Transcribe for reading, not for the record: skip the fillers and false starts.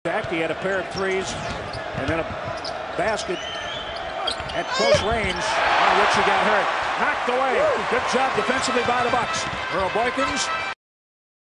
He had a pair of threes and then a basket at close range. Richie got hurt. Knocked away. Good job defensively by the Bucks. Earl Boykins